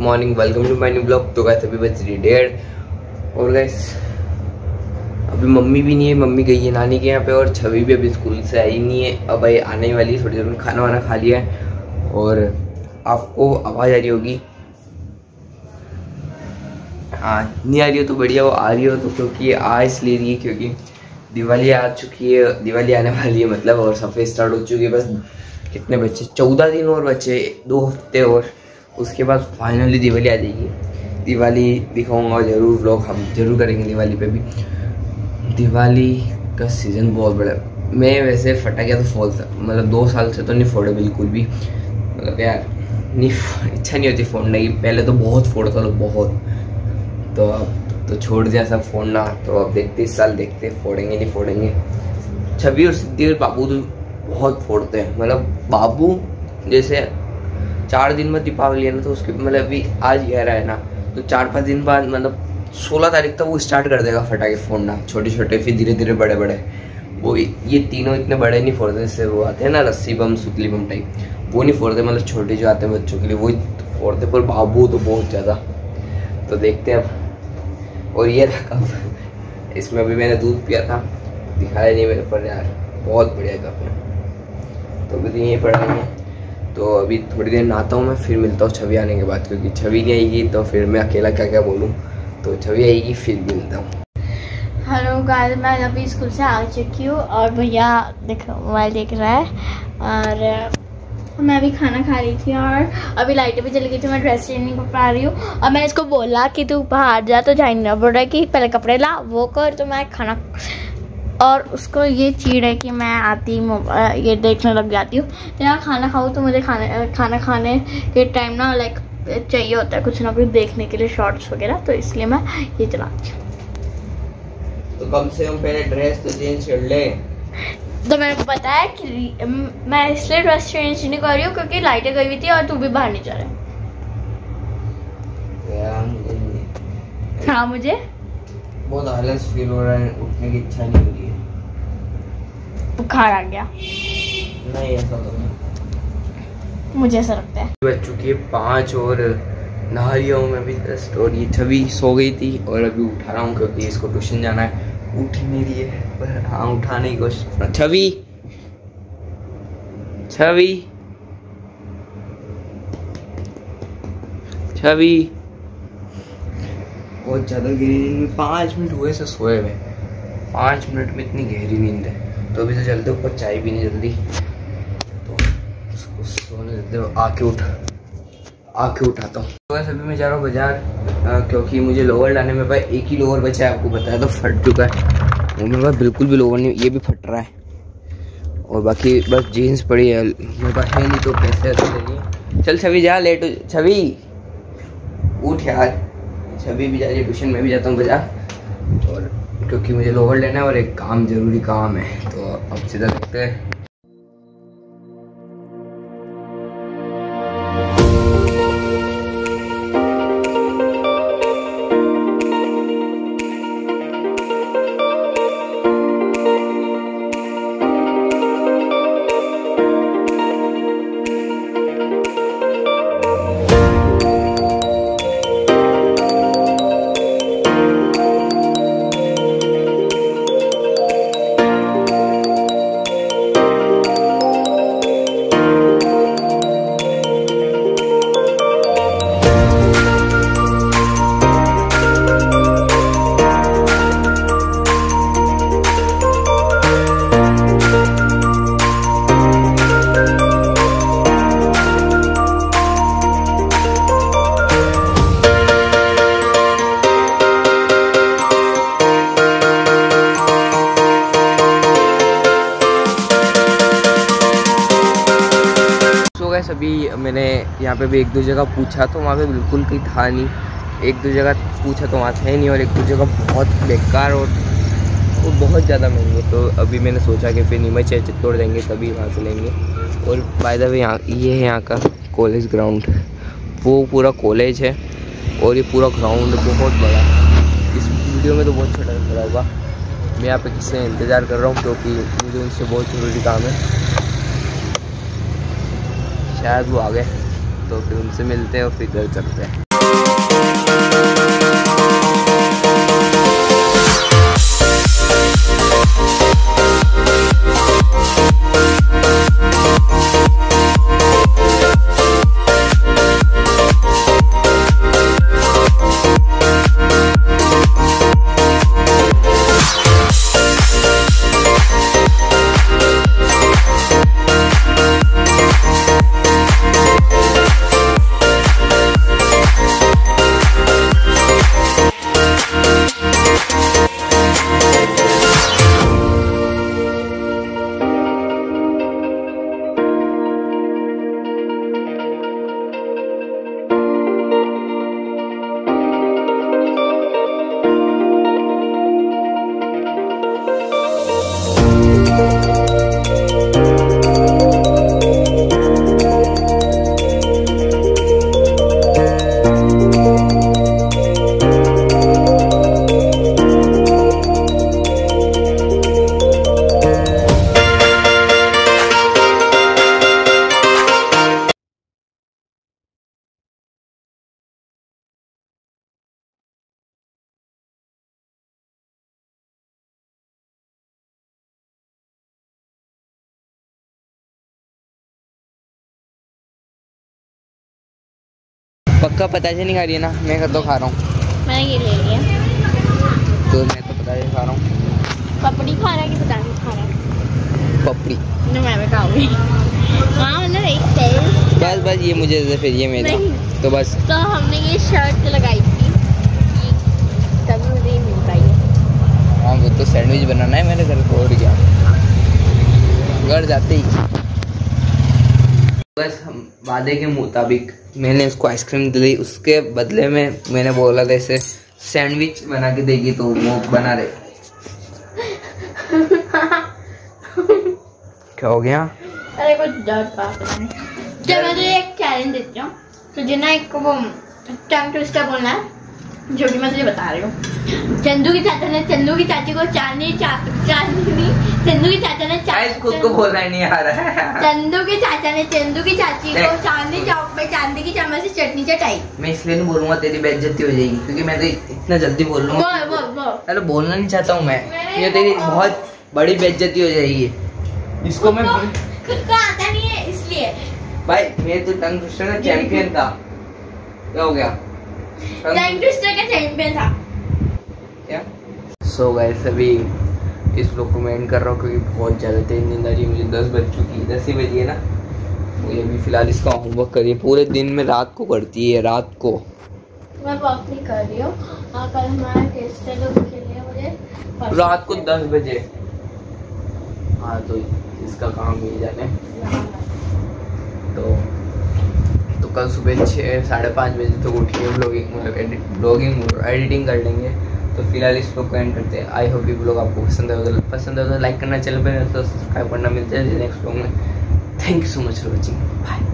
Morning, welcome to my new blog. तो guys अभी बज रही 1:30 और गाइस अभी मम्मी भी नहीं है, मम्मी गई है नानी के यहाँ पे और छवि भी अभी स्कूल से आई नहीं है। अब भाई आने वाली है थोड़ी देर में, खाना वाना खा लिया है। और आपको आवाज़ आ रही होगी, हाँ नहीं आ रही हो तो बढ़िया, वो आ रही हो तो क्योंकि आ इसलिए रही है क्योंकि दिवाली आ चुकी है, दिवाली आने वाली है मतलब, और सफ़ेद स्टार्ट हो चुकी है। बस कितने बच्चे, 14 दिन और बच्चे, 2 हफ्ते और उसके बाद फाइनली दिवाली आ जाएगी। दिवाली दिखाऊंगा ज़रूर, व्लॉग हम जरूर करेंगे दिवाली पे भी। दिवाली का सीज़न बहुत बड़ा है। मैं वैसे फटा गया तो फोड़ता, मतलब 2 साल से तो नहीं फोड़े बिल्कुल भी, मतलब यार नहीं, इच्छा नहीं होती फोड़ने की। पहले तो बहुत फोड़ता था, बहुत, तो अब तो छोड़ दिया सब फोड़ना। तो अब देखते इस साल देखते फोड़ेंगे नहीं फोड़ेंगे। छवि और सिद्धि और बाबू तो बहुत फोड़ते हैं, मतलब बाबू जैसे 4 दिन में दीपावली है ना, तो उसके मतलब अभी आज 11 है ना, तो 4-5 दिन बाद मतलब 16 तारीख तक वो स्टार्ट कर देगा फटाके फोड़ना, छोटे छोटे, फिर धीरे धीरे बड़े बड़े। वो ये तीनों इतने बड़े नहीं फोड़ते, जैसे वो आते हैं ना रस्सी बम, सुतली बम टाइप, वो नहीं फोड़ते, मतलब छोटे जो आते हैं बच्चों के लिए वो फोड़ते, पर बाबू तो बहुत ज़्यादा। तो देखते हैं अब। और ये रखा इसमें अभी मैंने दूध पिया था, दिखाया नहीं मेरे पर यार, बहुत बढ़िया था अपने। तो अभी यहीं पढ़ाएंगे, तो अभी थोड़ी देर नहाता हूँ मैं, फिर मिलता हूँ छवि आने के बाद, क्योंकि छवि नहीं आएगी तो फिर मैं अकेला क्या क्या बोलूँ। तो छवि आएगी फिर मिलता हूँ। हेलो गाइस, मैं अभी स्कूल से आ चुकी हूँ और भैया देखो मोबाइल देख रहा है, और मैं अभी खाना खा रही थी और अभी लाइटें भी चली गई थी। मैं ड्रेस चेंज नहीं कर पा रही हूँ और मैं इसको बोला कि तू बाहर जा, तो जाने ना, बोल रहा है कि पहले कपड़े ला वो कर, तो मैं खाना, और उसको ये चीड़ है कि मैं आती ये देखने लग जाती हूँ। तो यहाँ खाना खाऊँ तो मुझे खाना खाने के टाइम ना लाइक चाहिए होता है कुछ ना कुछ देखने के लिए, शॉर्ट्स वगैरह, तो इसलिए मैं ये चलाती हूँ। तो कम से कम पहले ड्रेस तो चेंज कर ले। तो मेरे को पता है कि मैं इसलिए ड्रेस चेंज नहीं कर रही हूँ क्योंकि लाइटें गई हुई थी और तू भी बाहर नहीं जा रहा। हाँ, मुझे बहुत आलस फील हो रहा है, उठने की इच्छा नहीं हो रही है, बुखार आ गया। नहीं ऐसा तो नहीं, मुझे ऐसा लगता है। बज चुकी है 5 और नहा रही हूँ मैं अभी जस्ट। और ये छवि सो गई थी और अभी उठा रहा हूँ क्योंकि इसको ट्यूशन जाना है। उठ नहीं रही है पर हाँ उठाने की कोशिश। छवि छवि छवि बहुत ज़्यादा गहरी नींद में, 5 मिनट हुए से सोए हुए, 5 मिनट में इतनी गहरी नींद है। तो अभी तो चलते ऊपर चाय पीने जल्दी, तो उसको सोने देते हो, आके उठाता हूँ। तो अभी मैं जा रहा हूँ बाजार क्योंकि मुझे लोवर लाने में भाई एक ही लोवर बचा है, आपको बताया तो फट चुका है वो मेरे पास, बिल्कुल भी लोवर नहीं, ये भी फट रहा है। और बाकी बस जीन्स पड़ी है, मेरे पास है नहीं तो पैसे ऐसे नहीं। चल छवि जा, लेट हो, छवि उठ यार। छवि भी जा रही है ट्यूशन, में भी जाता हूँ बाजार, और क्योंकि मुझे लोवर लेना है और एक काम, ज़रूरी काम है। तो अब सीधा देखते हैं। अभी मैंने यहाँ पे भी 1-2 जगह पूछा तो वहाँ पे बिल्कुल कहीं था नहीं, 1-2 जगह पूछा तो वहाँ था ही नहीं, और 1-2 जगह बहुत बेकार और वो बहुत ज़्यादा महंगे। तो अभी मैंने सोचा कि फिर नीमच या चित्तौड़ जाएंगे तभी वहाँ से लेंगे। और बाय द वे यहाँ ये है यहाँ का कॉलेज ग्राउंड, वो पूरा कॉलेज है और ये पूरा ग्राउंड बहुत बड़ा। इस वीडियो में तो बहुत छोटा खड़ा होगा। मैं यहाँ पे किसी से इंतज़ार कर रहा हूँ क्योंकि मुझे उनसे बहुत ज़रूरी काम है, शायद वो आ गए तो फिर उनसे मिलते हैं और फिर घर चलते हैं। पक्का पताशे नहीं खा रही है ना? मैं तो खा रहा हूँ। मैंने ये ले लिया। तो मैं तो पताशे खा रहा हूँ। पपड़ी खा रहा है कि पताशे खा रहा है? पपड़ी। नहीं मैं भी खाऊंगी। हाँ मतलब एक बस ये मुझे दे फिर, ये मेरा। तो बस तो हमने ये शर्ट लगाई थी तभी मुझे ये मिल पाई है। हाँ वो तो सैंडविच बनाना है मेरे घर को, और क्या। घर जाते ही बस हम वादे के मुताबिक मैंने उसको आइसक्रीम दी, उसके बदले में मैंने बोला था इसे सैंडविच बना के देगी, तो वो बना रहे। क्या हो गया? अरे कुछ डर का जब मैं तुझे एक चैलेंज देती हूँ, तुझे ना एक वो टंग ट्विस्टर बोलना है, जो कि मैं तुझे बता रही हूँ। चंदू की चाचा ने चंदू की चाची को चंदू की चाचा ने खुद को बोलना ही नहीं आ रहा है। चंदू के चाचा ने चंदू की चाची को चांदनी चौक पे चांदी की चम्मच से चटनी चटाई। मैं इसलिए नहीं बोलूंगा, तेरी बेइज्जती हो जाएगी, क्योंकि मैं तो इतना जल्दी बोल लूंगा। अरे बोलना नहीं चाहता हूँ मैं, ये तेरी बहुत बड़ी बेइज्जती हो जाएगी। इसको मैं खुद को आता नहीं है इसलिए। भाई मैं तो टंग ट्विस्टर का चैंपियन था। क्या हो गया? टंग ट्विस्टर का चैंपियन था क्या? सो गाइस अभी इस ब्लॉग को मैं एंड कर रहा हूँ, क्योंकि बहुत ज़्यादा तेज नींद आ रही है मुझे। 10 बज चुकी, 10 ही बजी है ना। मुझे अभी फिलहाल इसका होमवर्क करिए, पूरे दिन में रात को करती है, रात को। मैं वर्क नहीं कर रही हूँ। कल हमारा टेस्ट है तो उसके लिए मुझे रात को 10 बजे। हाँ तो इसका काम ही जाने। तो कल सुबह 6 साढ़े 5 बजे तक उठिए, ब्लॉगिंग एडिटिंग कर लेंगे। तो फिलहाल इस ब्लॉग को एंड करते हैं। आई होप ये ब्लॉग आपको पसंद है तो लाइक करना, चैनल पर तो सब्सक्राइब करना। मिलते हैं नेक्स्ट ब्लॉग में। Thank you so much for watching, bye.